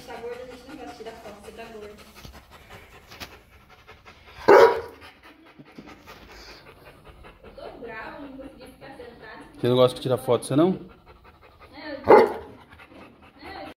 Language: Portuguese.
tá gordo, a gente não gosta de tirar foto, você tá gordo. Eu tô brava, não consegui ficar sentada. Você não gosta de tirar foto, você não?